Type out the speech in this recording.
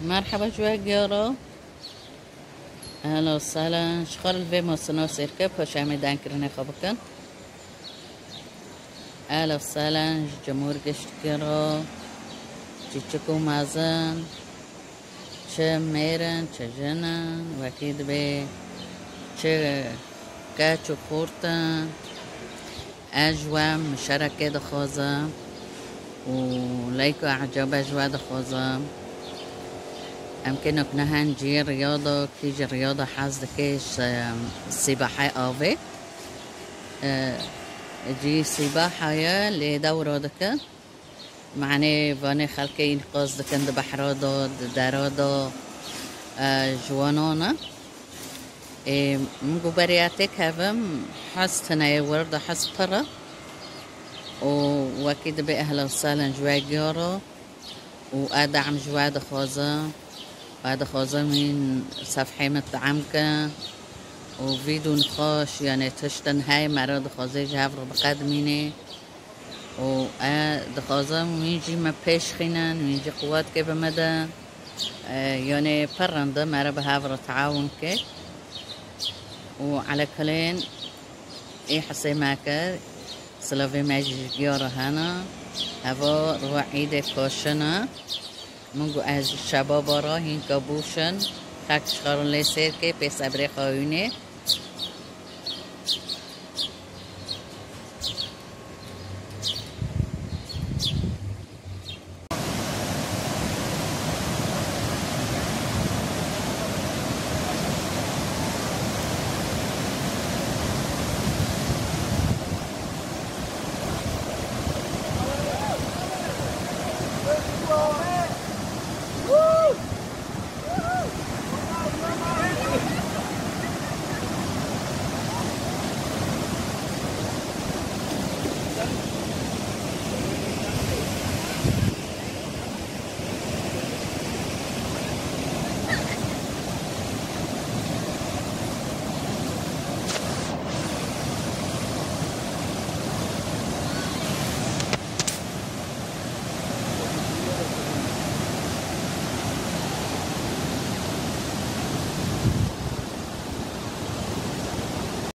مرحبا جوگیارا، اهلا وسهلا. شخال في موسنا سيركب خوش آمدین کرنه خواب کن. اهلا وسهلا جمهور گشتگیارا، چیچکو مازن، چه میرن چه جنن وکید به چه کچو خورتن اجوام مشاركة دخوزم وليكو اعجاب اجوا دخوزم. أمكنك نهان جي رياضة كيجي رياضة حاز دكيش سباحة آوي جي سباحة يا لدورة دكا معني فاني خلقين قاز دكن دبحرادو دارادو جوانانا منقو برياتك هفم حس تناي ورد حس طرة وأكيد بأهلا وسهلا جواجيارو وأدعم جواد خوازة وهذا خوازة من صفحة متعمكة وفيديو نخاش يعني تشتن هاي مراد خوازة جهفر بقدميني وهذا خوازة ويجي ما بيش خينان ويجي قوات كيف مدى يعني برنده مرا بهافر تعاون كي وعلى كلين اي حسي ماكر سلافي ماجي جيارة هنا هوا روح عيدة كوشنا منگو از شباب را هین کابوشن خاک شخارون لیسر که پیس ابری خواهونه